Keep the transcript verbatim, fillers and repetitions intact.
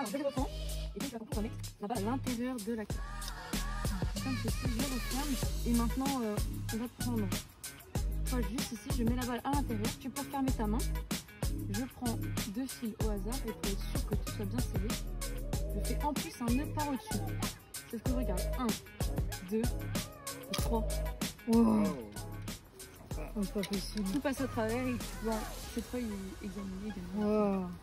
je reprends. Et donc, tu vas comprendre, mettre la balle à l'intérieur de la carte. Comme ceci, je referme. Et maintenant, euh, on va prendre. Toi, juste ici, je mets la balle à l'intérieur. Tu peux fermer ta main. Je prends deux fils au hasard. Et pour être sûr que tout soit bien scellé, je fais en plus un nœud par au-dessus. C'est ce que je regarde. un, deux et trois. Wow. Oh, pas possible. Tout passe au travers et tu dois cette fois examiner également. Wow.